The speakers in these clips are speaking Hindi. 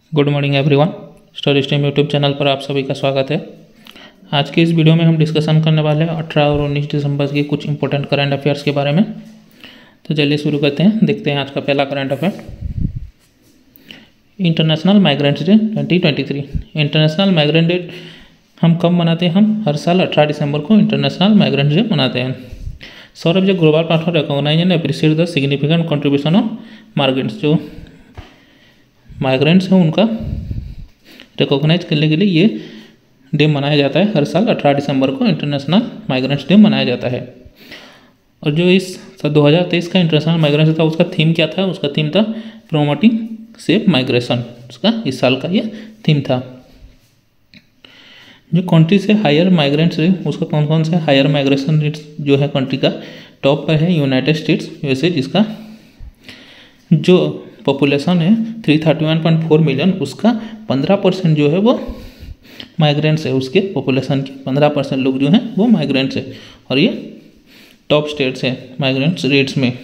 Good morning everyone. Study stream YouTube channel पर आप सभी का स्वागत है। आज के इस वीडियो में हम डिस्कशन करने वाले हैं 18 और 19 दिसंबर के कुछ इंपॉर्टेंट करंट अफेयर्स के बारे में। तो चलिए शुरू करते हैं। देखते हैं आज का पहला current affair. International migrants day 2023। International migrant day हम कब मनाते हैं? हम हर साल 18 दिसंबर को इंटरनेशनल माइग्रेंट डे मनाते हैं। सौरभ जो global platform recognise and appreciate the significant contribution of migrants, जो माइग्रेंट्स हैं उनका रिकॉग्नाइज करने के लिए ये डे मनाया जाता है। हर साल 18 दिसंबर को इंटरनेशनल माइग्रेंट्स डे मनाया जाता है। और जो इस 2023 का इंटरनेशनल माइग्रेंट्स था उसका थीम क्या था? उसका थीम था प्रोमोटिंग सेफ माइग्रेशन। उसका इस साल का ये थीम था। जो कंट्री से हायर माइग्रेंट्स है उसका कौन कौन से हायर माइग्रेशन रेट्स जो है कंट्री का टॉप पर है यूनाइटेड स्टेट्स यूएसए, जिसका जो पॉपुलेशन है 331.4 मिलियन, उसका 15% जो है वो माइग्रेंट्स है। उसके पॉपुलेशन के 15% लोग जो हैं वो माइग्रेंट्स है। और ये टॉप स्टेट्स है माइग्रेंट्स रेट्स में।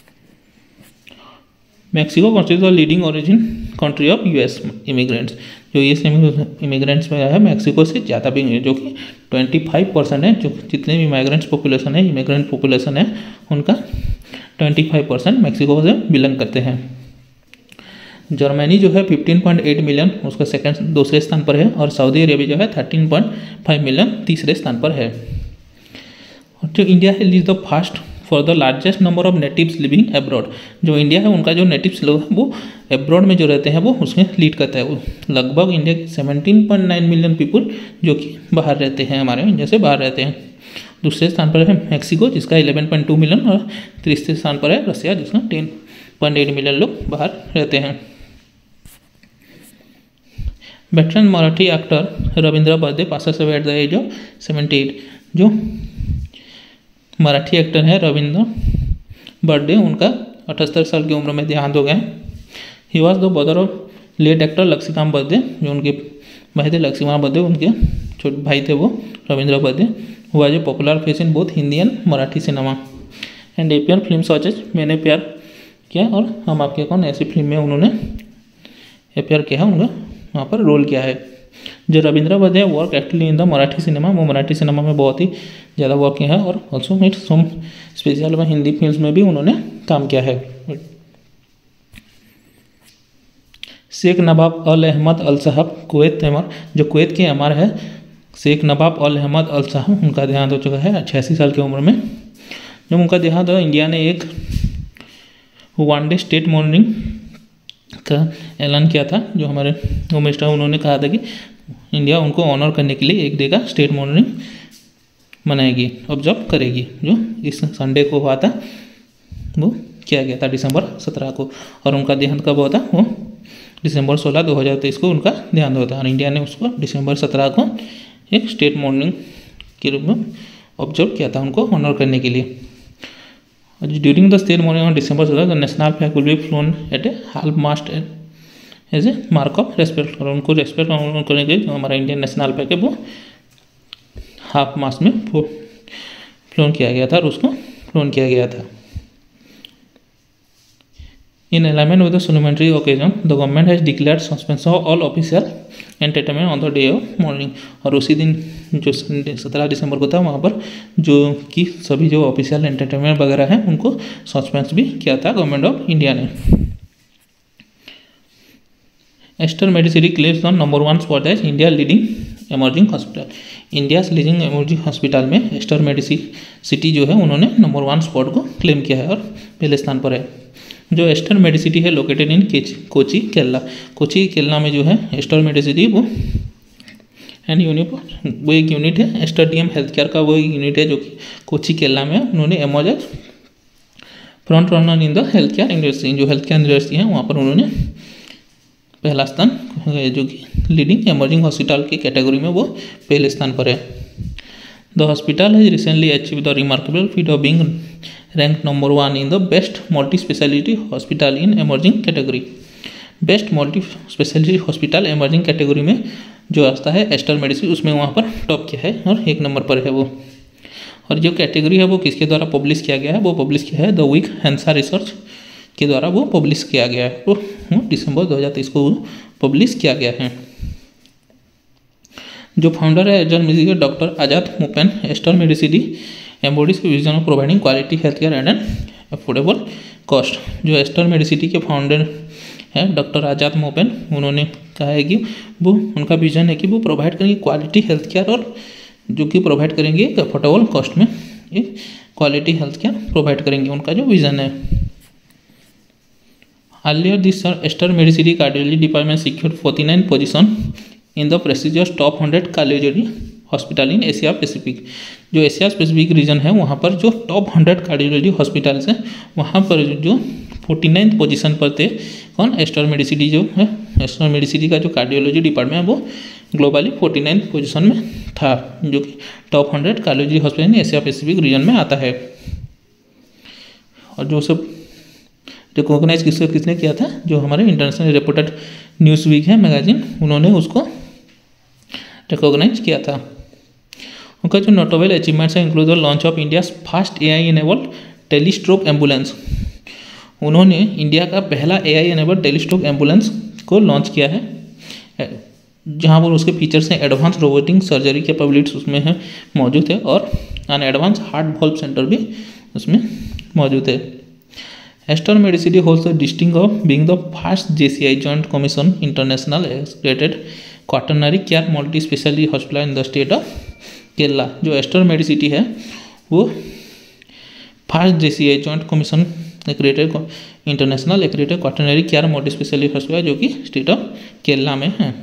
Mexico constitute the leading origin country of US immigrants. जो यूएस इमिग्रेंट्स में है मैक्सिको से ज़्यादा भी है, जो कि 25% है। जो जितने भी माइग्रेंट्स पॉपुलेशन है, इमिग्रेंट पॉपुलेशन है, उनका 25% मैक्सिको से बिलोंग करते हैं। जर्मनी जो है 15.8 मिलियन, उसका दूसरे स्थान पर है। और सऊदी अरेबिया जो है 13.5 मिलियन तीसरे स्थान पर है। और जो इंडिया है leads the fast for the largest number of natives living abroad. जो इंडिया है उनका जो नेटिव्स लोग हैं वो एब्रॉड में जो रहते हैं वो उसमें लीड करता है। वो लगभग इंडिया के 17.9 मिलियन पीपल जो कि बाहर रहते हैं, हमारे इंडिया से बाहर रहते हैं। दूसरे स्थान पर है मैक्सिको जिसका 11.2 मिलियन। और तीसरे स्थान पर है रसिया जिसका 10.8 मिलियन लोग बाहर रहते हैं। Veteran Marathi actor Ravindra Berde passes away at the age of 78। जो मराठी एक्टर है रविंद्र बर्दे, उनका 78 साल की उम्र में देहांत हो गया। He was the brother of late actor Laxmikant Berde. जो उनके भाई थे लक्ष्मीकांत बर्दे, उनके छोटे भाई थे वो रविंद्र बर्दे। हुआ जो popular face in both Hindi and Marathi cinema and appear film such as Maine Pyar किया और हम आपके कौन, ऐसी फिल्म में उन्होंने अपेयर किया है, उनका वहाँ पर रोल किया है। जो Ravindra Berde work actually in the Marathi cinema, वो मराठी सिनेमा में बहुत ही ज़्यादा वर्क किया है। और ऑल्सो मेड सम स्पेशल में हिंदी फिल्म में भी उन्होंने काम किया है। शेख नवाब अल अहमद अल साहब कुवैत अमर, जो कुवैत के अमर है शेख नवाब अल अहमद अल साहब, उनका देहांत हो चुका है 86 साल की उम्र में। जब उनका देहांत हुआ, इंडिया ने एक वनडे स्टेट मॉर्निंग का ऐलान किया था। जो हमारे होम मिनिस्टर उन्होंने कहा था कि इंडिया उनको ऑनर करने के लिए एक डे का स्टेट मॉर्निंग मनाएगी, ऑब्जर्व करेगी। जो इस संडे को हुआ था वो किया गया था डिसंबर 17 को। और उनका देहांत कब हुआ था? वो डिसंबर 16, 2023 को उनका देहांत हुआ था। और इंडिया ने उसको डिसंबर 17 को एक स्टेट मॉर्निंग के रूप में ऑब्जर्व किया था, उनको ऑनर करने के लिए। During the state morning on December 16, the national flag will be flown at a half mast as a mark of respect। और उनको रेस्पेक्ट करने के लिए जो हमारा इंडियन नेशनल फ्लैग है वो हाफ मास्ट में फ्लोन किया गया था और उसको फ्लोन किया गया था। In alignment with the solemnity occasion, the government has declared suspension of all official entertainment on the day of morning। और उसी दिन जो 17 दिसंबर को था वहाँ पर जो कि सभी जो ऑफिशियल एंटरटेनमेंट वगैरह हैं उनको सस्पेंस भी किया था गवर्नमेंट ऑफ इंडिया ने। Aster Medcity claims the number 1 spot as India leading emerging hospital. India leading emerging hospital में एस्टर मेडिसिटी जो है उन्होंने नंबर 1 स्पॉट को क्लेम किया है और पहले स्थान पर है। जो एस्टर मेडिसिटी है लोकेटेड इन कोची केरला। कोची केरला में जो है एस्टर मेडिसिटी वो एंड वो एक यूनिट है। एस्टर डीएम हेल्थ केयर का वो एक यूनिट है जो कि कोची केरला में उन्होंने emerge front runner in the health care industry. जो हेल्थ केयर इंडस्ट्री है वहाँ पर उन्होंने पहला स्थान, जो कि लीडिंग एमर्जिंग हॉस्पिटल की कैटेगरी में वो पहले स्थान पर है। The hospital has recently achieve the remarkable feat of being rank number 1 in the best multi speciality hospital in emerging category. Best multi speciality hospital emerging category में जो रास्ता है एस्टर मेडिसिटी, उसमें वहाँ पर टॉप किया है और 1 नंबर पर है वो। और जो कैटेगरी है वो किसके द्वारा पब्लिश किया गया है? वो पब्लिश किया है द वीक हैंसा रिसर्च के द्वारा वो पब्लिश किया गया है। वो दिसंबर 2023 को पब्लिश किया गया है। जो फाउंडर है Aster Medcity doctor Azad Moopen. Aster Medcity embodies vision of providing quality health care at an affordable cost. जो एस्टर मेडिसिटी के फाउंडर है डॉक्टर आजाद मोपेन, उन्होंने कहा है कि वो उनका विजन है कि वो प्रोवाइड करेंगे क्वालिटी हेल्थ केयर, और जो कि प्रोवाइड करेंगे अफोर्डेबल कॉस्ट में एक क्वालिटी हेल्थ केयर प्रोवाइड करेंगे, उनका जो विजन है। Earlier this year, Aster Medicity Cardiology Department secured 49 position in the prestigious top 100 cardiology hospital in Asia Pacific. जो एशिया पैसिफिक रीजन है वहाँ पर जो टॉप 100 कार्डियोलॉजी हॉस्पिटल्स हैं वहाँ पर जो 49 पोजीशन पर थे कौन, एस्टर मेडिसिटी जो है, एस्टर मेडिसिटी का जो कार्डियोलॉजी डिपार्टमेंट है वो ग्लोबली 49 पोजीशन में था, जो कि top 100 cardiology hospital in Asia Pacific region में आता है। और जो सब रिकॉग्नाइज किसने किया था, जो हमारे इंटरनेशनल रिपोर्टेड न्यूज़ वीक है मैगजीन, उन्होंने उसको रिकॉग्नाइज किया था। उनका जो नोटेबल अचीवमेंट्स है include the launch of India first AI enabled telestroke ambulance. उन्होंने इंडिया का पहला AI एनेबल्ड टेलीस्ट्रोक एम्बुलेंस को लॉन्च किया है, जहाँ पर उसके फीचर्स हैं एडवांस रोबोटिक सर्जरी कैपेबिलिटीज उसमें है मौजूद है, और an advance heart valve centre भी उसमें मौजूद है। Aster Medcity holds the distinction of being the first JCI joint commission international accredited quaternary care multi speciality hospital in the state of Kerala. जो एस्टर मेडिसिटी है वो first JCI joint commission accredited international accredited quaternary care multi speciality hospital जो कि स्टेट ऑफ केरला में है।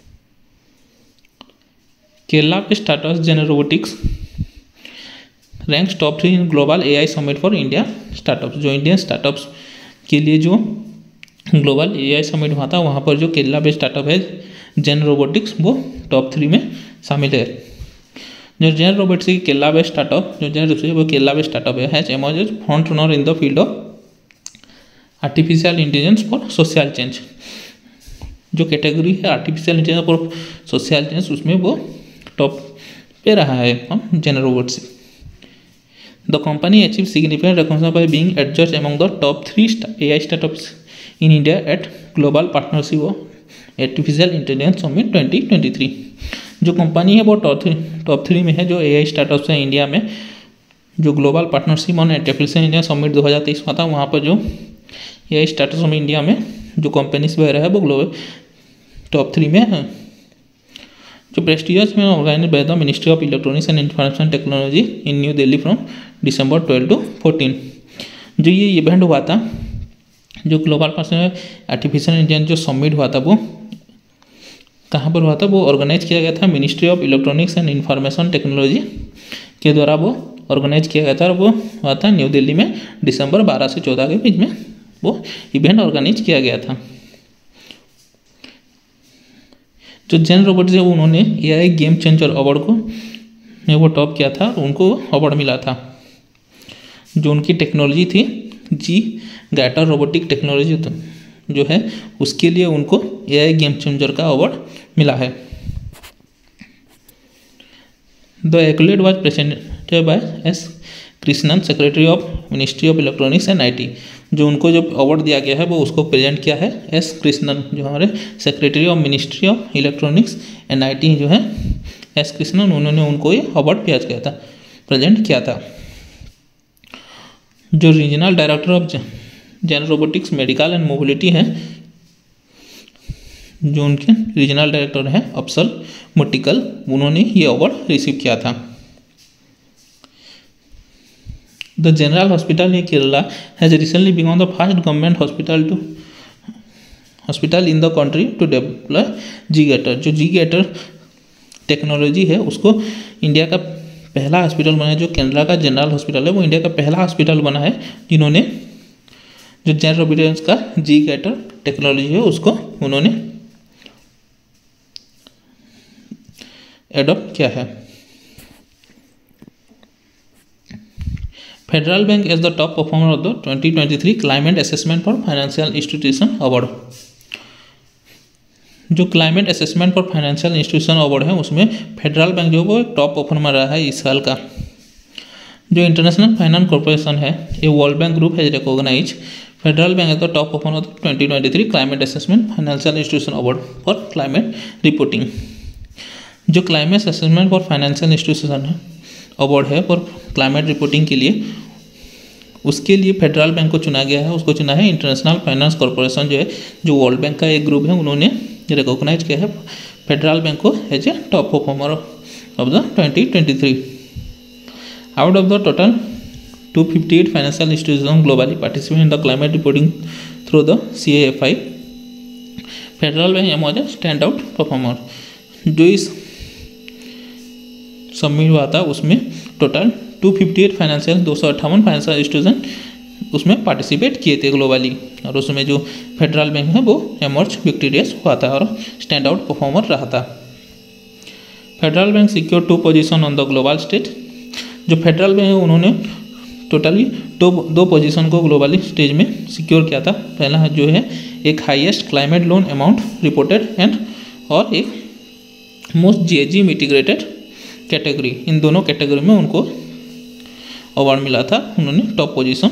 केरला पे startups Gen Robotics ranks top 3 in global AI summit for India startups. जो इंडियन स्टार्टअप्स के लिए जो ग्लोबल AI समिट हुआ था वहाँ पर जो केरला पे स्टार्टअप है जेन रोबोटिक्स वो टॉप 3 में शामिल है। जो जेन रोबोटिक्स की केरला पे स्टार्टअप जो जेन वो केरला पे स्टार्टअप है has emerged front runner in the field of artificial intelligence for social change. जो कैटेगरी है artificial intelligence for social change उसमें वो टॉप पे रहा है हम Gen Robots. The company achieved significant recognition by being adjudged among the top 3 AI startups in India at Global Partnership of Artificial Intelligence Summit 2023। जो कंपनी है वो टॉप थ्री में है जो AI स्टार्टअप्स हैं इंडिया में। जो global partnership on artificial intelligence summit 2023 हुआ था वहाँ पर जो AI स्टार्टअप्स में इंडिया में जो कंपनीज वगैरह है वो ग्लोबल टॉप 3 में है। जो प्रेस्टिजियस में organised by the ministry of electronics and information technology in New Delhi from December 12 to 14। जो ये इवेंट हुआ था जो ग्लोबल पर्सन आर्टिफिशियल इंटेलिजेंस जो समिट हुआ था वो कहाँ पर हुआ था, वो ऑर्गेनाइज किया गया था ministry of electronics and information technology के द्वारा वो ऑर्गेनाइज किया गया था, और वो हुआ था न्यू दिल्ली में दिसंबर 12 से 14 के बीच में वो इवेंट ऑर्गेनाइज किया गया था। जो जेन रोबोटिक्स है उन्होंने AI गेम चेंजर अवार्ड को में वो टॉप किया था, उनको अवार्ड मिला था। जो उनकी टेक्नोलॉजी थी जी गैटर रोबोटिक टेक्नोलॉजी जो है उसके लिए उनको AI गेम चेंजर का अवार्ड मिला है। The accolade was presented by S Krishnan secretary of ministry of electronics and IT। जो उनको जो अवार्ड दिया गया है वो उसको प्रेजेंट किया है S कृष्णन जो हमारे secretary of ministry of electronics and IT जो है S कृष्णन, उन्होंने उनको ये अवार्ड प्रेजेंट किया था। जो regional director of Gen Robotics medical and mobility हैं, जो उनके रीजनल डायरेक्टर हैं अफसल मुटिकल, उन्होंने ये अवार्ड रिसीव किया था। The general hospital in Kerala has recently become the first government hospital in the country to develop G Gaitor. जो जी-गैटर टेक्नोलॉजी है उसको इंडिया का पहला हॉस्पिटल बना है। जो केरला का जनरल हॉस्पिटल है वो इंडिया का पहला हॉस्पिटल बना है जिन्होंने जो जेन रोबोटिक्स का जी-गैटर टेक्नोलॉजी है उसको उन्होंने एडॉप्ट किया है। Federal Bank as the top performer of the 2023 climate assessment for financial institution award. जो climate assessment for financial institution award है उसमें फेडरल बैंक जो वो टॉप परफॉर्मर रहा है इस साल का। जो इंटरनेशनल फाइनेंस कॉर्पोरेशन है ये world bank group has recognise Federal Bank है तो top performer 2023 climate assessment financial institution award for climate reporting. जो climate assessment for financial institution है अवार्ड है फॉर क्लाइमेट रिपोर्टिंग के लिए, उसके लिए फेडरल बैंक को चुना गया है। उसको चुना है इंटरनेशनल फाइनेंस कॉर्पोरेशन जो है, जो वर्ल्ड बैंक का एक ग्रुप है, उन्होंने रिकॉग्नाइज किया है फेडरल बैंक को as a top performer of the 2023। Out of the total 258 financial institution globally participate in the climate reporting through the CAFI, Federal Bank was a stand out performer. जो इस सबमिट हुआ था उसमें टोटल 258 फाइनेंशियल 258 फाइनेंशियल इंस्टीट्यूशन उसमें पार्टिसिपेट किए थे ग्लोबली, और उसमें जो फेडरल बैंक है वो एमर्ज विक्टोरियस हुआ था और स्टैंड आउट परफॉर्मर रहा था। Federal Bank secure 2 position on the global stage. जो फेडरल बैंक है उन्होंने टोटली दो पोजीशन को ग्लोबली स्टेज में सिक्योर किया था। पहला जो है एक highest climate loan amount reported and और एक मोस्ट GHG मिटिगेटेड कैटेगरी, इन दोनों कैटेगरी में उनको अवार्ड मिला था। उन्होंने टॉप पोजीशन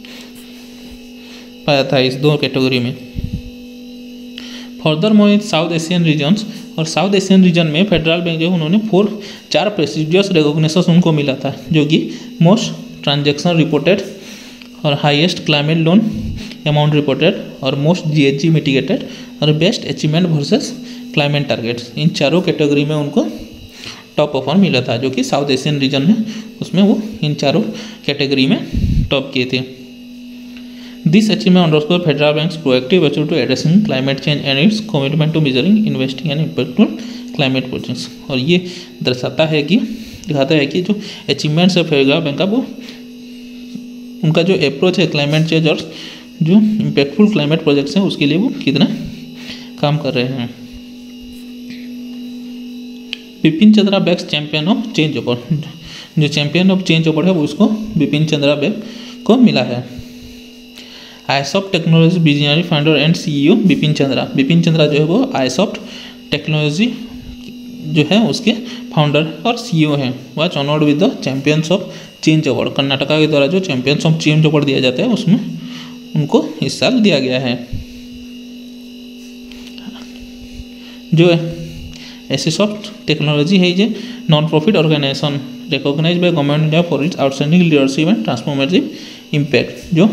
पाया था इस दो कैटेगरी में। Further more in South Asian regions, और साउथ एशियन रीजन में फेडरल बैंक जो उन्होंने 4 प्रेस्टिजियस रिकॉग्निशन उनको मिला था, जो कि मोस्ट ट्रांजैक्शन रिपोर्टेड और highest climate loan amount reported और मोस्ट GHG मिटिगेटेड और best achievement versus climate targets, इन चारों कैटेगरी में उनको टॉप परफॉर्म मिला था। जो कि साउथ एशियन रीजन में उसमें वो इन चारों कैटेगरी में टॉप किए थे। This achievement underscore Federal Bank's proactive approach to addressing climate change and its commitment to measuring investing and impactful climate projects. और ये दिखाता है कि जो अचीवमेंट्स है फेडरल बैंक का, वो उनका जो अप्रोच है क्लाइमेट चेंज और जो इम्पैक्टफुल क्लाइमेट प्रोजेक्ट्स हैं उसके लिए वो कितना काम कर रहे हैं। Bipin Chandra bags champion of change award. जो चैंपियन ऑफ चेंज अवार्ड है वो उसको बिपिन चंद्रा बैक को मिला है। ISoft technology visionary founder and CEO Bipin Chandra जो है वो आईसॉफ्ट टेक्नोलॉजी जो है उसके फाउंडर और CEO हैं। Was honoured with the champions of change award. Karnataka के द्वारा जो चैंपियंस ऑफ चेंज अवार्ड दिया जाता है उसमें उनको इस साल दिया गया है। जो एसिसॉफ्ट टेक्नोलॉजी है ये non profit organisation recognised by government India for its outstanding leadership and transformative impact. जो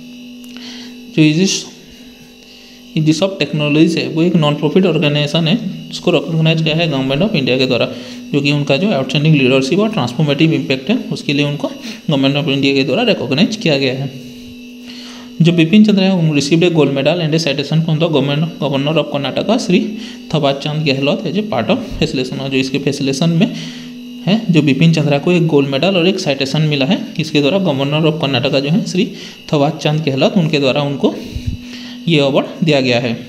एसिसॉफ्ट टेक्नोलॉजी है वो एक नॉन प्रॉफिट ऑर्गेनाइजेशन है, उसको रिकॉग्नाइज किया है गवर्नमेंट ऑफ इंडिया के द्वारा, जो कि उनका जो आउटस्टैंडिंग लीडरशिप और ट्रांसफॉर्मेटिव इम्पैक्ट है उसके लिए उनको गवर्नमेंट ऑफ इंडिया के द्वारा रिकॉग्नाइज किया गया है। जो बिपिन चंद्र है received a gold medal and a citation from the governor of Karnataka Shri Thawar Chand Gehlot as a part of felicitation. जो इसके फैसिलेशन में है जो बिपिन चंद्रा को एक गोल्ड मेडल और एक साइटेशन मिला है, इसके द्वारा गवर्नर ऑफ कर्नाटका जो है श्री थवाच चंद गहलोत उनके द्वारा उनको ये अवार्ड दिया गया है।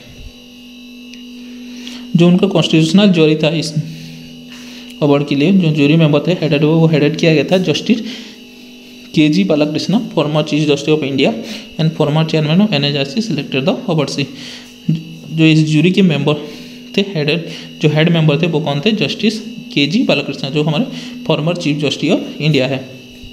जो उनका कॉन्स्टिट्यूशनल ज्यूरी था इस अवार्ड के लिए, जो ज्यूरी मेंबर थे हेडेड वो हेडेड किया गया था justice KG Balakrishna, former chief justice of India and former chairman of NHRC selected the award सी। जो इस ज्यूरी के मेंबर थे हेड मेंबर थे वो कौन थे? जस्टिस KG बालाकृष्ण, जो हमारे former chief justice of India है।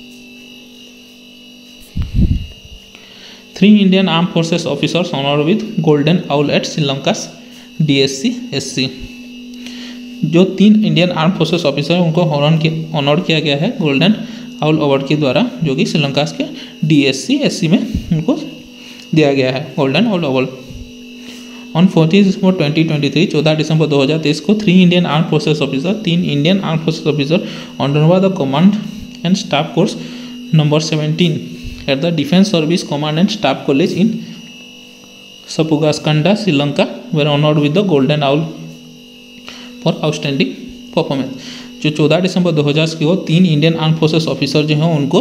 3 Indian arm forces officers honoured with golden owl at Sri Lanka DSC SC। जो 3 इंडियन आर्म फोर्सेस ऑफिसर उनको ऑनर किया गया है गोल्डन आउल अवार्ड के द्वारा, जो कि श्रीलंका के DSC SC में उनको दिया गया है गोल्डन आउल अवार्ड। ऑन 14 दिसंबर 2023 14 दिसंबर 2023 को 3 Indian arm forces officer under the command and staff course number 17 at the defence service command and staff college in Sapugaskanda Sri Lanka were honoured with the golden owl for outstanding performance. जो 14 दिसंबर 2000 को 3 इंडियन आर्म फोर्सेस ऑफिसर जो हैं उनको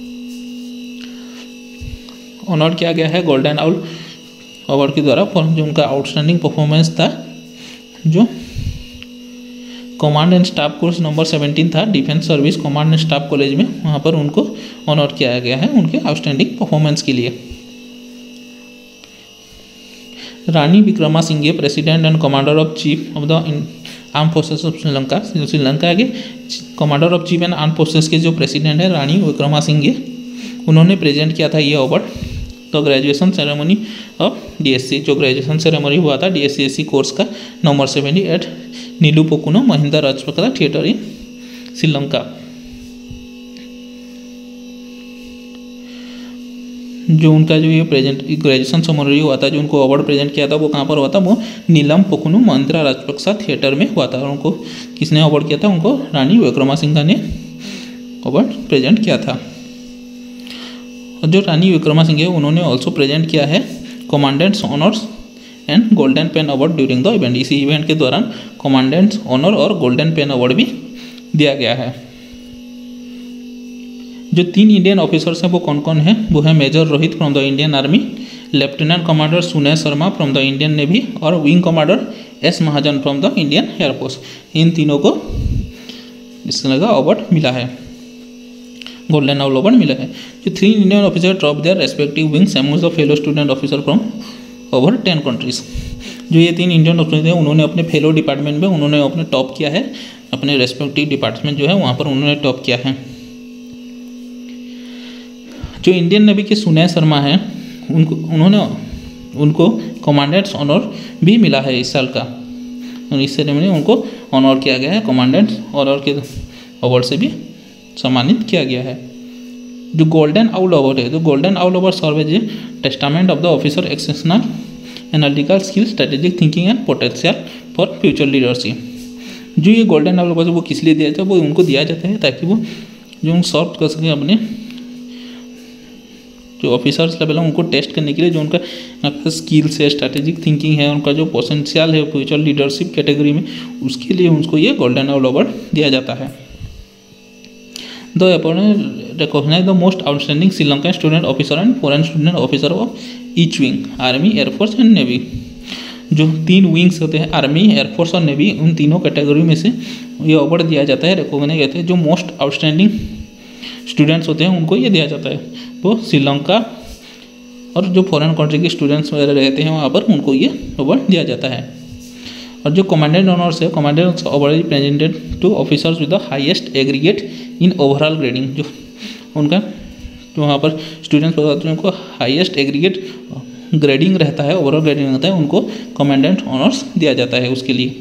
ऑनर किया गया है गोल्डन आउल अवार्ड के द्वारा फॉर जो उनका आउटस्टैंडिंग परफॉर्मेंस था। जो command and staff course number 17 था defence service command and staff college में, वहाँ पर उनको ऑनर किया गया है उनके आउटस्टैंडिंग परफॉर्मेंस के लिए। Ranil Wickremesinghe president and commander of chief of the arm forces of Sri Lanka, Sri Lanka के commander of chief and arm forces के जो प्रेसिडेंट है रानी विक्रमासिंघे, उन्होंने प्रेजेंट किया था ये award the graduation ceremony of DSC, जो ग्रेजुएशन सेरेमनी हुआ था DSC कोर्स का नवंबर 70 at Nelum Pokuna Mahinda Rajapaksa theatre in Sri Lanka. जो उनका जो ये ग्रेजुएशन सेरेमनी हुआ था, जो उनको अवार्ड प्रेजेंट किया था, वो कहाँ पर हुआ था? वो नीलम पोकुनु महिंद्रा राजपक्सा थिएटर में हुआ था। और उनको किसने अवार्ड किया था? उनको रानी विक्रमासिंघा ने अवार्ड प्रेजेंट किया था। और जो रानी विक्रमासिंघा है उन्होंने ऑल्सो प्रेजेंट किया है commandant's honours and golden pen award during the event. इसी इवेंट के दौरान कमांडेंट्स ऑनर और गोल्डन पेन अवार्ड भी दिया गया है। जो 3 इंडियन ऑफिसर्स हैं वो कौन कौन हैं? वो है major Rohit from the Indian army, lieutenant commander Sunay Sharma from the Indian navy और wing commander S Mahajan from the Indian air force. इन तीनों को इस तरह का अवार्ड मिला है, गोल्डन अवार्ड मिला है। जो 3 Indian officer top their respective wings among the fellow student officer from over 10 countries. जो ये 3 इंडियन ऑफिसर हैं उन्होंने अपने फेलो डिपार्टमेंट में उन्होंने अपने टॉप किया है, अपने रेस्पेक्टिव डिपार्टमेंट जो है वहाँ पर उन्होंने टॉप किया है। जो इंडियन नेवी के सुनय शर्मा हैं उनको कमांडेंट्स ऑनर भी मिला है इस साल का, और इस सेरेमनी उनको ऑनर किया गया है, कमांडेंट्स ऑनर के अवार्ड से भी सम्मानित किया गया है। जो गोल्डन आउल अवार्ड है, जो golden owl award serve as a testament of the officer exceptional analytical skill strategic thinking and potential for future leadership. जो ये गोल्डन आउल अवार्ड वो किस लिए दिया जाता है? वो उनको दिया जाता है ताकि वो जो सॉफ्ट कर सकें अपने जो ऑफिसर्स लेवल है उनको टेस्ट करने के लिए, जो उनका स्किल्स है, स्ट्रैटेजिक थिंकिंग है, उनका जो पोटेंशियल है फ्यूचर लीडरशिप कैटेगरी में, उसके लिए उनको ये गोल्डन अवार्ड दिया जाता है। The award recognise the most outstanding Sri Lankan student officer and foreign student officer of each wing, army, air force and navy. जो 3 विंग्स होते हैं, आर्मी, एयरफोर्स और नेवी, उन तीनों कैटेगरी में से ये अवार्ड दिया जाता है, रिकॉग्नाइज करते हैं। जो मोस्ट आउटस्टैंडिंग स्टूडेंट्स होते हैं उनको ये दिया जाता है, वो श्रीलंका और जो फॉरेन कंट्री के स्टूडेंट्स वगैरह रहते हैं वहाँ पर उनको ये अवार्ड दिया जाता है। और जो कमांडेंट ऑनर्स है, commandant award is presented to officers with the highest aggregate in overall grading. जो उनका जो वहाँ पर स्टूडेंट्स होते हैं उनको हाईएस्ट एग्रीगेट ग्रेडिंग रहता है, ओवरऑल ग्रेडिंग रहता है, उनको कमांडेंट ऑनर्स दिया जाता है उसके लिए।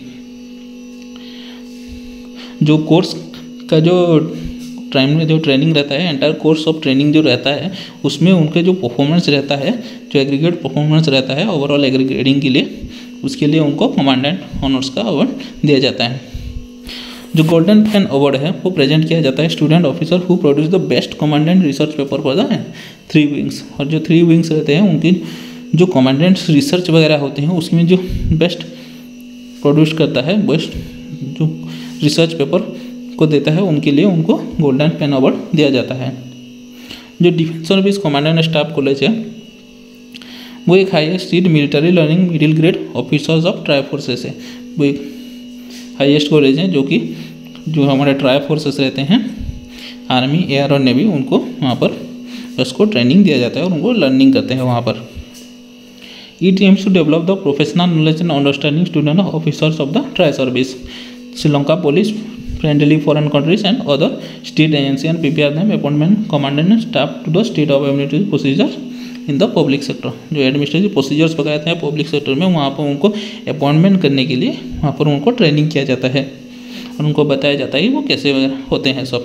जो कोर्स का जो टाइम में जो ट्रेनिंग रहता है, एंटायर कोर्स ऑफ ट्रेनिंग जो रहता है, उसमें उनके जो परफॉर्मेंस रहता है, जो एग्रीगेट परफॉर्मेंस रहता है ओवरऑल एग्रीगेटिंग के लिए, उसके लिए उनको कमांडेंट ऑनर्स का अवार्ड दिया जाता है। जो गोल्डन पेन अवार्ड है वो प्रेजेंट किया जाता है student officer who produce the best commandant research paper for the 3 wings. और जो 3 विंग्स रहते हैं उनकी जो कमांडेंट्स रिसर्च वगैरह होते हैं उसमें जो बेस्ट प्रोड्यूस करता है, बेस्ट जो रिसर्च पेपर को देता है, उनके लिए उनको गोल्डन पेन अवार्ड दिया जाता है। जो defence service commandant staff college है वो एक highest military learning middle grade officers of tri forces है। वो एक हाईएस्ट कॉलेज है जो कि जो हमारे ट्राई फोर्सेस रहते हैं, आर्मी, एयर और नेवी, उनको वहाँ पर उसको ट्रेनिंग दिया जाता है और उनको लर्निंग करते हैं वहाँ पर। It aims to develop the professional knowledge and understanding student officers of the tri service, Sri Lanka police, friendly foreign countries and other state agency and prepare them appointment commandant and staff to the state of administrative procedures in the public sector। जो एडमिनिस्ट्रेटिव प्रोसीजर्स बताते हैं पब्लिक सेक्टर में, वहाँ पर उनको अपॉइंटमेंट करने के लिए वहाँ पर उनको ट्रेनिंग किया जाता है और उनको बताया जाता है कि वो कैसे होते हैं सब।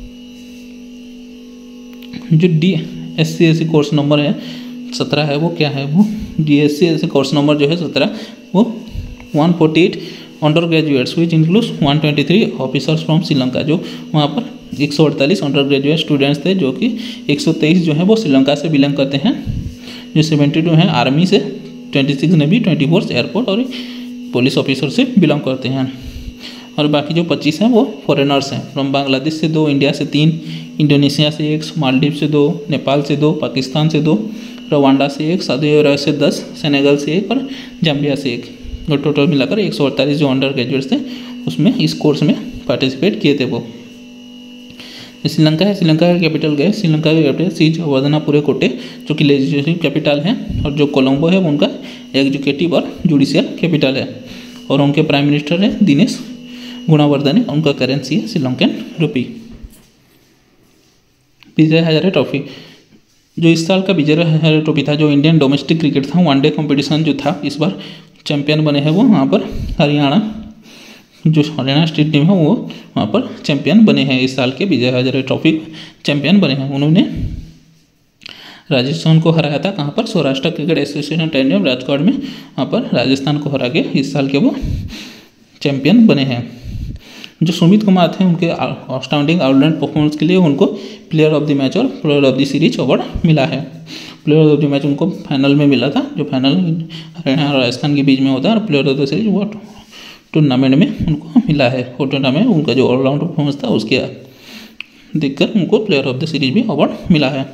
जो DSC कोर्स नंबर है 17 है, वो क्या है? वो DSC कोर्स नंबर जो है 17 वो 148 under graduates which includes 123 officers from Sri Lanka. जो वहाँ पर 148 अंडर ग्रेजुएट स्टूडेंट्स थे, जो कि 123 जो है वो श्रीलंका से बिलोंग करते हैं। जो 72 हैं आर्मी से, 26 नेवी, 24 एयरपोर्ट और पुलिस ऑफिसर से बिलोंग करते हैं। और बाकी जो 25 हैं वो फॉरेनर्स हैं, फ्रॉम बांग्लादेश से 2, इंडिया से 3, इंडोनेशिया से 1, मालदीव से 2, नेपाल से 2, पाकिस्तान से 2, रवांडा से 1, सऊदी अरब से 10, सेनेगल से 1 और जाम्बिया से 1। और टोटल मिलाकर 148 जो अंडर ग्रेजुएट्स थे उसमें इस कोर्स में पार्टिसिपेट किए थे। वो श्रीलंका है, श्रीलंका का कैपिटल गए, श्रीलंका का कैपिटल सीज वर्धनापुरे कोटे जो कि लेजिस्लेटिव कैपिटल है, और जो कोलंबो है वो उनका एग्जीक्यूटिव और जुडिशियल कैपिटल है, और उनके प्राइम मिनिस्टर है दिनेश गुणावर्धने, उनका करेंसी है श्रीलंकन रुपी। विजय हजारे ट्रॉफी जो इस साल का विजय हजारे ट्रॉफी था, जो इंडियन डोमेस्टिक क्रिकेट था, वनडे कंपटीशन जो था, इस बार चैंपियन बने हैं वो वहाँ पर हरियाणा, जो हरियाणा स्टेट टीम है वो वहाँ पर चैंपियन बने हैं। इस साल के विजय हजारे ट्रॉफी चैंपियन बने हैं। उन्होंने राजस्थान को हराया था, कहाँ पर, Saurashtra cricket association stadium Rajkot में, वहाँ पर राजस्थान को हरा के इस साल के वो चैंपियन बने हैं। जो सुमित कुमार थे, उनके आउटस्टैंडिंग ऑलराउंड परफॉर्मेंस के लिए उनको प्लेयर ऑफ द मैच और player of the series award मिला है। प्लेयर ऑफ द मैच उनको फाइनल में मिला था, जो फाइनल हरियाणा और राजस्थान के बीच में होता है, और प्लेयर ऑफ द सीरीज वो टूर्नामेंट में उनको मिला है। वो टूर्नामेंट उनका जो ऑलराउंड परफॉर्मेंस था उसके देखकर उनको प्लेयर ऑफ द सीरीज भी अवार्ड मिला है।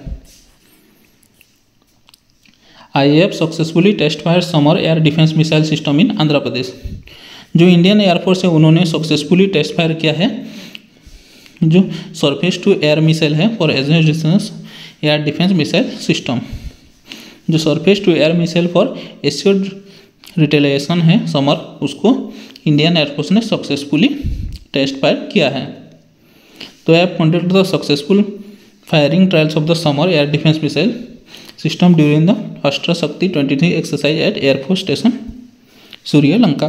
IAF successfully test fire Samar air defence missile system in Andhra Pradesh. जो इंडियन एयरफोर्स है उन्होंने सक्सेसफुली टेस्ट फायर किया है जो सरफेस टू एयर मिसाइल है for air defence missile system. जो surface to air missile for assured retaliation है समर, उसको इंडियन एयरफोर्स ने सक्सेसफुली टेस्ट फायर किया है। तो ऐप conduct the successful firing trials of the Samar air defence missile system during the Astra Shakti 23 exercise at air force station Suryalanka.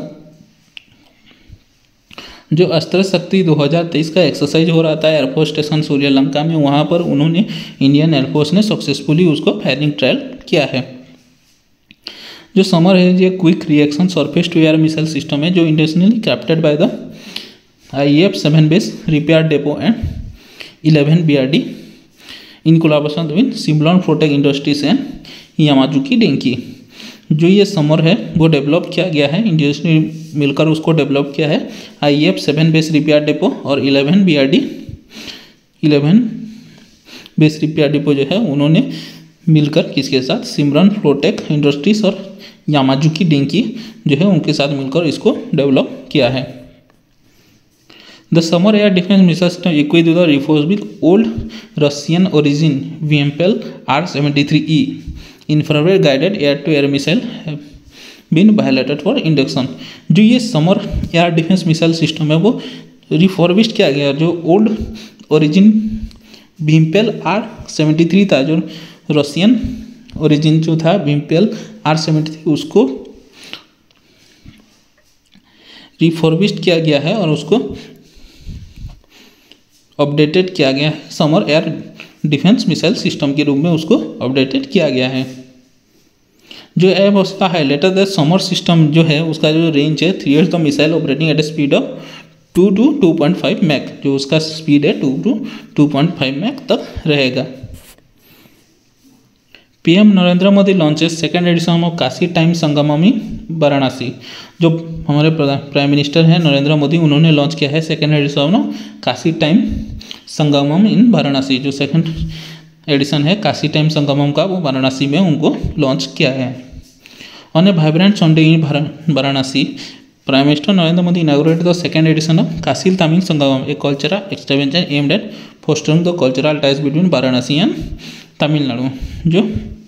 जो अस्त्र शक्ति 2023 का एक्सरसाइज हो रहा था एयरफोर्स स्टेशन सूर्यलंका में, वहाँ पर उन्होंने इंडियन एयरफोर्स ने सक्सेसफुली उसको फायरिंग ट्रायल किया है। जो समर है ये quick reaction surface to air missile system है, जो internationally crafted by the IAF 7 base repair depot and 11 BRD in collaboration with Symbalon Flotech industries and Yamazuki Denki. जो ये समर है वो डेवलप किया गया है, इंडस्ट्री मिलकर उसको डेवलप किया है। IAF 7 बेस रिपेयर डेपो और 11 बेस रिपेयर डेपो जो है उन्होंने मिलकर किसके साथ, सिम्बलॉन फ्लोटेक इंडस्ट्रीज और यामाजुकी डेंकी जो है उनके साथ मिलकर इसको डेवलप किया है। The Samar air defence missile system equipped with reinforced with old Russian origin VMPL R73E infrared guided air to air missile been piloted for induction. जो ये Samar air defence missile system है वो रिफॉर्बिश्ड किया गया, जो ओल्ड ओरिजिन VMPL R73 था, जो रशियन ओरिजिन जो था VMPL R73 उसको रिफॉर्बिश्ड किया गया है और उसको अपडेटेड किया गया है। Samar air defence missile system के रूप में उसको अपडेटेड किया गया है। जो एप उसका हाईलाइटर द समर सिस्टम जो है उसका जो रेंज है 3 years the missile operating at a speed of 2 to 2.5 mach, जो उसका स्पीड है 2 to 2.5 मैक तक रहेगा। PM Narendra Modi launches second edition of Kashi Tamil Sangamam in Varanasi. जो हमारे प्राइम मिनिस्टर हैं नरेंद्र मोदी, उन्होंने लॉन्च किया है second edition of Kashi Tamil Sangamam in Varanasi. जो सेकेंड एडिशन है काशी टाइम संगमम का वो वाराणसी में उनको लॉन्च किया है। On a vibrant Sunday in Varanasi, prime minister Narendra Modi inaugurated the second edition of Kashi Tamil Sangamam, a cultural extension aimed at fostering the cultural ties between Varanasi and Tamil Nadu. जो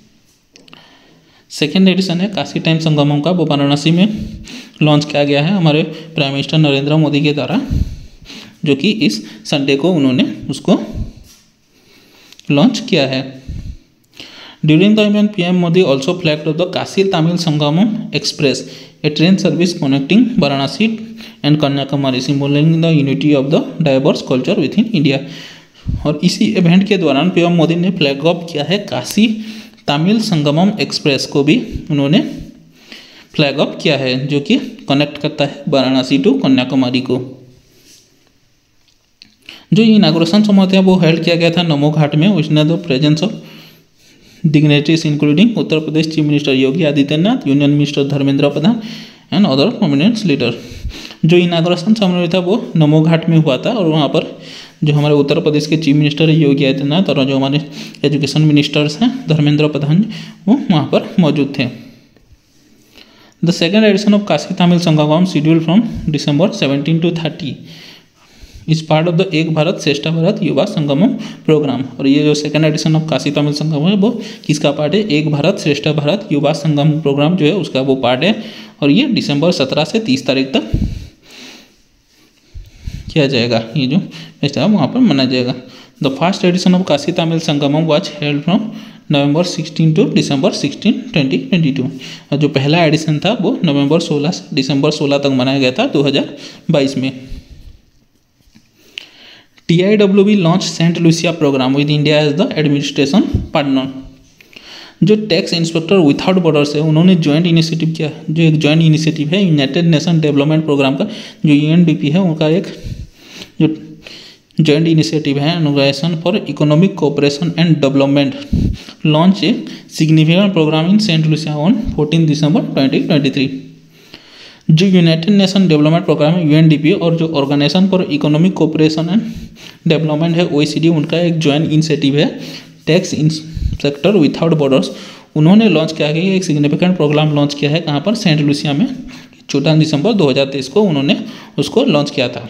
सेकेंड एडिशन है काशी टाइम संगमम का वो वाराणसी में लॉन्च किया गया है हमारे प्राइम मिनिस्टर नरेंद्र मोदी के द्वारा, जो कि इस संडे को उन्होंने उसको लॉन्च किया है। During the event PM Modi also flagged the Kashi Tamil Sangamam express, a train service connecting Varanasi and Kanyakumari, symbolising the unity of the diverse culture with in India. और इसी इवेंट के दौरान PM मोदी ने फ्लैग ऑफ किया है काशी तमिल संगमम एक्सप्रेस को भी उन्होंने फ्लैग ऑफ किया है, जो कि कनेक्ट करता है वाराणसी टू कन्याकुमारी को। जो इनाग्रेशन समारोह वो हेल्ड किया गया था नमो घाट में, उसने the presence of dignitaries including Uttar Pradesh chief minister Yogi Adityanath, union minister Dharmendra Pradhan and other prominent leader. जो इनाग्रेशन समारोह था वो नमो घाट में हुआ था और वहाँ पर जो हमारे उत्तर प्रदेश के चीफ मिनिस्टर है योगी आदित्यनाथ और जो हमारे एजुकेशन मिनिस्टर्स हैं धर्मेंद्र प्रधान, वो वहाँ पर मौजूद थे। The second edition of Kashi Tamil Sangamam schedule from December 17 to 30 is part of the Ek Bharat श्रेष्ठ भारत युवा संगमम प्रोग्राम। और ये जो second edition of Kashi Tamil Sangamam है वो किसका पार्ट है, एक भारत श्रेष्ठ भारत युवा संगम प्रोग्राम जो है उसका वो पार्ट है। और ये December 17 से 30 तारीख तक किया जाएगा, ये जो फेस्टिवल वहाँ पर मनाया जाएगा। The first edition of Kashi Tamil Sangamam was held from November 16 to December 16, 2022। और जो पहला एडिशन था वो नवंबर 16 से दिसंबर 16 तक मनाया गया था 2022 में। TIWB launch Saint Lucia programme with India as the administration partner. जो टैक्स इंस्पेक्टर विथआउट बॉर्डर्स है उन्होंने ज्वाइंट इनिशिएटिव किया, जो एक ज्वाइंट इनिशिएटिव है यूनाइटेड नेशन डेवलपमेंट प्रोग्राम का, जो UNDP है उनका एक जो ज्वाइंट इनिशिएटिव है Organisation for Economic Cooperation and Development launch a significant programme in Saint Lucia on 14 दिसंबर 2023। जो यूनाइटेड नेशन डेवलपमेंट प्रोग्राम है UNDP और जो organisation for Economic Cooperation and Development है OECD, उनका एक ज्वाइंट इनिशिएटिव है टैक्स इंस्पेक्टर विथआउट बॉर्डर्स। उन्होंने लॉन्च किया है एक सिग्निफिकेंट प्रोग्राम लॉन्च किया है कहाँ पर, सेंट लूसिया में 14 दिसंबर 2023 को उन्होंने उसको लॉन्च किया था।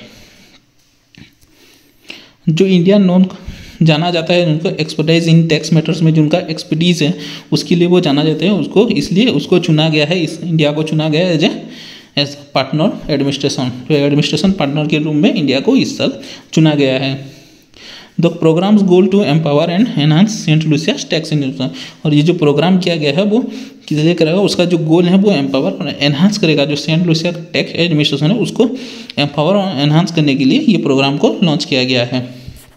जो इंडिया नोन जाना जाता है उनको एक्सपर्टाइज इन टैक्स मैटर्स में, जो उनका एक्सपर्टीज़ है उसके लिए वो जाना जाता है उसको, इसलिए उसको चुना गया है, इस इंडिया को चुना गया है एज पार्टनर एडमिनिस्ट्रेशन, तो एडमिनिस्ट्रेशन पार्टनर के रूप में इंडिया को इस साल चुना गया है। The programme's goal to empower and enhance Saint Lucia tax administration. और ये जो प्रोग्राम किया गया है वो किस लिए करेगा, उसका जो गोल है वो एम्पावर और एनहांस करेगा, जो सेंट लूसिया टैक्स एडमिनिस्ट्रेशन है उसको एम्पावर और एनहांस करने के लिए ये प्रोग्राम को लॉन्च किया गया है।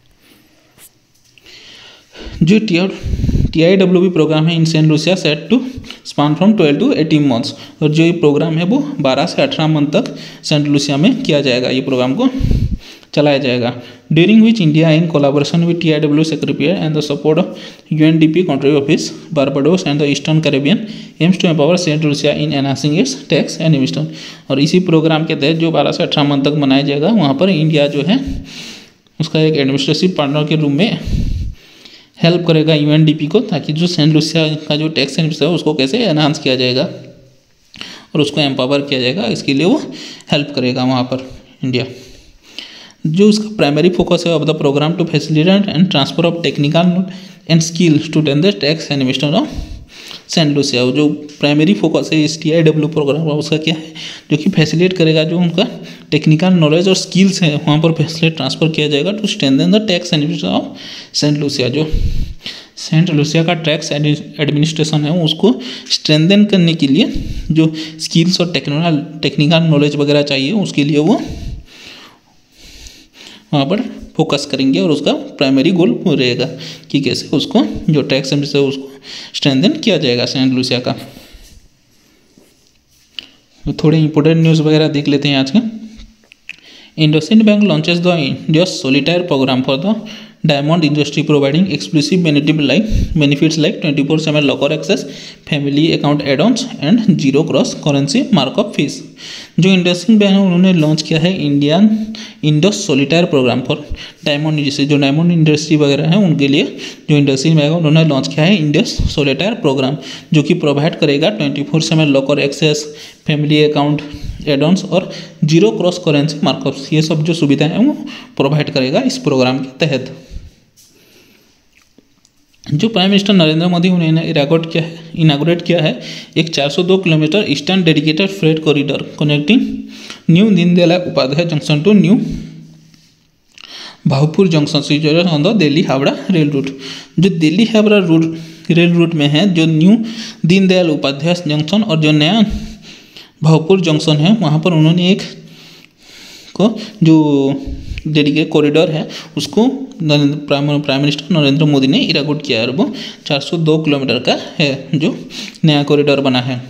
जो TIWB प्रोग्राम है in Saint Lucia set to span from 12 to 18 months. और जो ये प्रोग्राम है वो 12 से 18 मंथ तक सेंट लूसिया में किया जाएगा, ये प्रोग्राम को चलाया जाएगा। During which India in collaboration with TIWB secretariat and the support of UNDP country office Barbados and the eastern Caribbean aims to empower Saint Lucia in enhancing its tax administration. और इसी प्रोग्राम के तहत जो 12 से 18 मंथ तक मनाया जाएगा वहाँ पर इंडिया जो है उसका एक एडमिनिस्ट्रेटिव पार्टनर के रूप में हेल्प करेगा UNDP को, ताकि जो सेंट लूसिया का जो टैक्स एडमिनिस्ट्रेशन है उसको कैसे एनहांस किया जाएगा और उसको एम्पावर किया जाएगा, इसके लिए वो हेल्प करेगा वहाँ पर इंडिया। जो उसका प्राइमरी फोकस है of the programme to facilitate and transfer of technical and skill to the tax administration of Saint Lucia. जो प्राइमरी फोकस है इस TIWB प्रोग्राम का उसका क्या है, जो कि फैसिलिटेट करेगा जो उनका टेक्निकल नॉलेज और स्किल्स है वहाँ पर फैसिलिटेट ट्रांसफर किया जाएगा to strengthen the tax administration of Saint Lucia. जो सेंट लूसिया का टैक्स एडमिनिस्ट्रेशन है उसको स्ट्रेंथन करने के लिए जो स्किल्स और टेक्निकल नॉलेज वगैरह चाहिए उसके लिए वो वहाँ पर फोकस करेंगे, और उसका प्राइमरी गोल वो रहेगा कि कैसे उसको जो टैक्स एडमिनिस्ट्रेशन है उसको स्ट्रेंथन किया जाएगा सेंट लूसिया का। तो थोड़े इंपॉर्टेंट न्यूज़ वगैरह देख लेते हैं आज का। IndusInd bank launches the India solitaire programme for the diamond industry providing exclusive benefits like 24/7 locker access, family account add-ons and zero cross currency markup fees. जो इंडसइंड बैंक है उन्होंने लॉन्च किया है Indian Indus solitaire programme for diamond industry, जो डायमंड इंडस्ट्री वगैरह है उनके लिए जो इंडसइंड बैंक है उन्होंने लॉन्च किया है इंडस सॉलिटायर प्रोग्राम, जो कि प्रोवाइड करेगा 24/7 locker access, family account add-ons और जीरो क्रॉस करेंसी मार्कअप्स, ये सब जो सुविधाएं हैं वो प्रोवाइड करेगा इस प्रोग्राम के तहत। जो प्राइम मिनिस्टर नरेंद्र मोदी उन्होंने इनागोरेट किया है एक 402 kilometre eastern dedicated freight corridor connecting new Deendayal Upadhyaya junction to new Bhaupur junction situated on the Delhi Howrah rail route. जो दिल्ली हावड़ा रेल रूट में है जो न्यू दीनदयाल उपाध्याय जंक्शन और जो नया भावपुर जंक्शन है वहाँ पर उन्होंने एक को जो डेडिकेटेड कॉरिडोर है उसको प्राइम मिनिस्टर नरेंद्र मोदी ने इनागोरेट किया है, और वो 402 किलोमीटर का है जो नया कॉरिडोर बना है।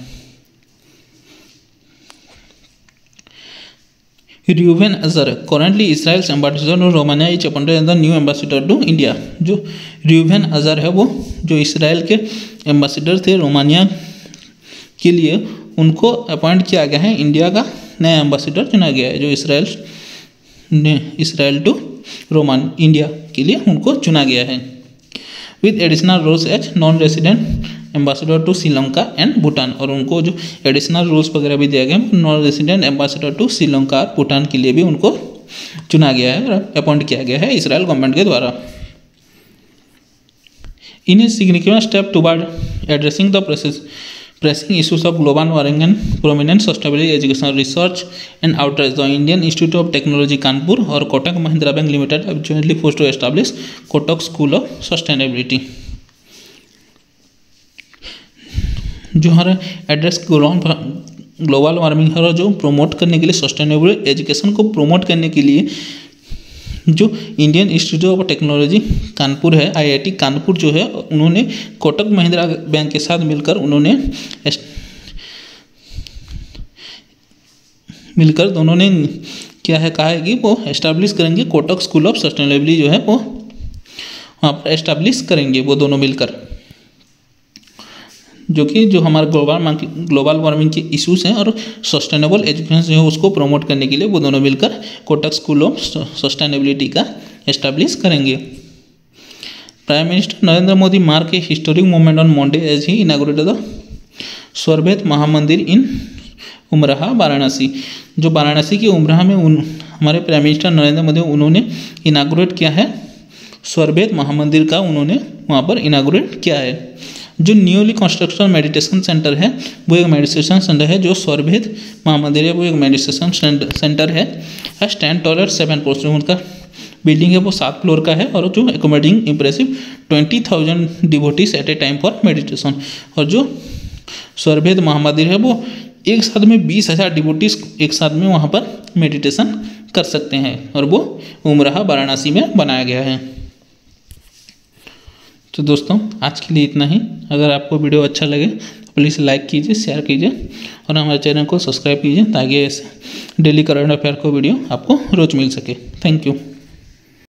Reuven Azar currently Israel's ambassador to Romania is appointed the new ambassador to India. जो र्यूवेन अजर है वो जो इसराइल के एम्बेसडर थे रोमानिया के लिए, उनको अपॉइंट किया गया है, इंडिया का नया एम्बेसडर चुना गया है। जो इसराइल टू रोमान इंडिया के लिए उनको चुना गया है, with additional roles as non resident ambassador to Sri Lanka and Bhutan. और उनको जो एडिशनल रोल्स वगैरह भी दिया गया, non resident ambassador to Sri Lanka और भूटान के लिए भी उनको चुना गया है और अपॉइंट किया गया है इसराइल गवर्नमेंट के द्वारा। In a significant step toward addressing the pressing issues of global warming and prominent sustainability education research and outreach, the Indian Institute of Technology Kanpur or Kotak Mahindra Bank Limited have jointly forced to establish Kotak School of Sustainability। जो हमारा एड्रेस ग्लोबल वार्मिंग है और जो प्रमोट करने के लिए सस्टेनेबल एजुकेशन को प्रमोट करने के लिए जो Indian institute of technology Kanpur है, IIT कानपुर जो है, उन्होंने कोटक महिंद्रा बैंक के साथ मिलकर दोनों ने क्या है कहा है कि वो एस्टैब्लिश करेंगे कोटक स्कूल ऑफ सस्टेनेबिलिटी जो है वो वहाँ पर एस्टैब्लिश करेंगे वो दोनों मिलकर, जो कि जो हमारा ग्लोबल वार्मिंग के इश्यूज हैं और सस्टेनेबल एजुकेशन जो है उसको प्रमोट करने के लिए वो दोनों मिलकर कोटक स्कूल ऑफ सस्टेनेबिलिटी का एस्टैब्लिश करेंगे। Prime minister Narendra Modi mark a historic moment on Monday as he inaugurated the Swarved Mahamandir in Umraha Varanasi. जो वाराणसी के उमराह में हमारे प्राइम मिनिस्टर नरेंद्र मोदी उन्होंने इनागुरेट किया है स्वरभेद महामंदिर का, उन्होंने वहाँ पर इनागुरेट किया है। जो न्यूली कंस्ट्रक्शन मेडिटेशन सेंटर है वो एक मेडिटेशन सेंटर है, जो स्वरभेद महामंदिर है वो एक मेडिटेशन सेंटर है। स्टैंड टॉल एट 7 फ्लोर्स, उनका बिल्डिंग है वो 7 फ्लोर का है और जो accommodating impressive 20,000 devotees at a time for meditation. और जो स्वरभेद महामंदिर है वो एक साथ में 20,000 डिवोटीज एक साथ में वहाँ पर मेडिटेशन कर सकते हैं और वो उमराह वाराणसी में बनाया गया है। तो दोस्तों आज के लिए इतना ही। अगर आपको वीडियो अच्छा लगे तो प्लीज़ लाइक कीजिए, शेयर कीजिए और हमारे चैनल को सब्सक्राइब कीजिए ताकि ऐसे डेली करंट अफेयर को वीडियो आपको रोज़ मिल सके। Thank you.